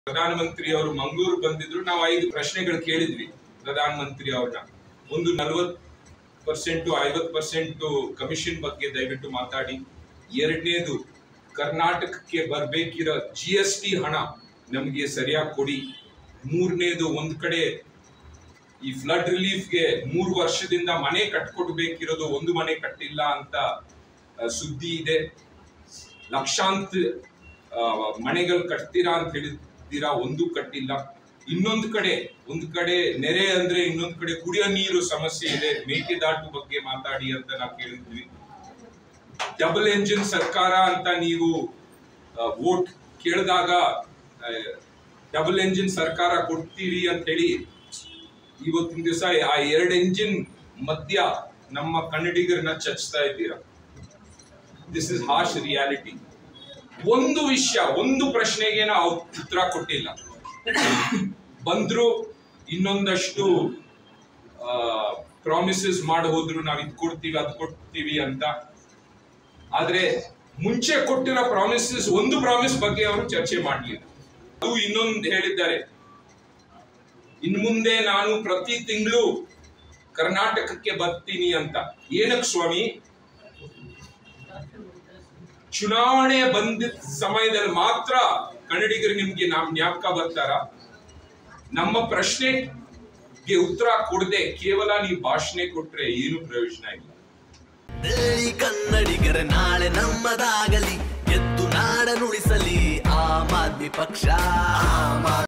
ಪ್ರಧಾನಮಂತ್ರಿ ಅವರು ಮಂಗಳೂರು ಬಂದಿದ್ರು. ನಾವು 5 ಪ್ರಶ್ನೆಗಳು ಕೇಳಿದ್ವಿ ಪ್ರಧಾನಮಂತ್ರಿ ಅವ್ರನ್ನ. ಒಂದು 40% 50% ಕಮಿಷನ್ ಬಗ್ಗೆ ದಯವಿಟ್ಟು ಮಾತಾಡಿ. ಎರಡನೇದು, ಕರ್ನಾಟಕಕ್ಕೆ ಬರಬೇಕಿರೋ GST ಹಣ ನಮಗೆ ಸರಿಯಾಗಿ ಕೊಡಿ. ಮೂರನೇದು, ಒಂದ್ ಕಡೆ ಈ ಫ್ಲಡ್ ರಿಲೀಫ್ಗೆ 3 ವರ್ಷದಿಂದ ಮನೆ ಕಟ್ಕೊಡ್ಬೇಕಿರೋದು, ಒಂದು ಮನೆ ಕಟ್ಟಿಲ್ಲ ಅಂತ ಸುದ್ದಿ ಇದೆ. ಲಕ್ಷಾಂತರ ಮನೆಗಳು ಕಟ್ತೀರಾ ಅಂತ ಹೇಳಿದ್ದೀರಾ, ಒಂದು ಕಟ್ಟಿಲ್ಲ. ಇನ್ನೊಂದು ಕಡೆ ನೆರೆ ಅಂದ್ರೆ ಇನ್ನೊಂದು ಕಡೆ ಕುಡಿಯೋ ನೀರು ಸಮಸ್ಯೆ ಇದೆ. ಮೇಕೆದಾಟು ಬಗ್ಗೆ ಮಾತಾಡಿ ಅಂತ ನಾವು ಕೇಳಿದ್ವಿ. ಡಬಲ್ ಎಂಜಿನ್ ಸರ್ಕಾರ ಅಂತ ನೀವು ವೋಟ್ ಕೇಳಿದಾಗ ಡಬಲ್ ಎಂಜಿನ್ ಸರ್ಕಾರ ಕೊಡ್ತೀರಿ ಅಂತ ಹೇಳಿ ಇವತ್ತಿನ ದಿವಸ ಆ 2 ಎಂಜಿನ್ ಮಧ್ಯ ನಮ್ಮ ಕನ್ನಡಿಗರನ್ನ ಚಚ್ತಾ ಇದ್ದೀರಾ. This is harsh reality. ಒಂದು ವಿಷಯ, ಒಂದು ಪ್ರಶ್ನೆಗೆ ನಾವು ಉತ್ತರ ಕೊಟ್ಟಿಲ್ಲ. ಬಂದ್ರು ಇನ್ನೊಂದಷ್ಟು ಪ್ರಾಮಿಸಸ್ ಮಾಡಿ ಹೋದ್ರು, ನಾವು ಇದು ಕೊಡ್ತೀವಿ ಅದು ಕೊಡ್ತೀವಿ ಅಂತ. ಆದ್ರೆ ಮುಂಚೆ ಕೊಟ್ಟಿರೋ ಪ್ರಾಮಿಸಸ್, ಒಂದು ಪ್ರಾಮಿಸ್ ಬಗ್ಗೆ ಅವರು ಚರ್ಚೆ ಮಾಡಲಿಲ್ಲ. ಅದು ಇನ್ನೊಂದು ಹೇಳಿದ್ದಾರೆ, ಇನ್ ಮುಂದೆ ನಾನು ಪ್ರತಿ ತಿಂಗಳು ಕರ್ನಾಟಕಕ್ಕೆ ಬರ್ತೀನಿ ಅಂತ. ಏನಕ್ಕೆ ಸ್ವಾಮಿ? ಚುನಾವಣೆ ಬಂದಿದ್ದ ಸಮಯದಲ್ಲಿ ಮಾತ್ರ ಕನ್ನಡಿಗರು ನಿಮ್ಗೆ ಜ್ಞಾಪಕ ಬರ್ತಾರ? ನಮ್ಮ ಪ್ರಶ್ನೆಗೆ ಉತ್ತರ ಕೊಡದೆ ಕೇವಲ ನೀವು ಭಾಷಣ ಕೊಟ್ರೆ ಏನು ಪ್ರಯೋಜನ ಇಲ್ಲ. ಕನ್ನಡಿಗರ ನಾಳೆ ನಮ್ಮದಾಗಲಿ, ಎದ್ದು ನಾಡ ನುಡಿಸಲಿ ಆಮ್ ಆದ್ಮಿ ಪಕ್ಷ.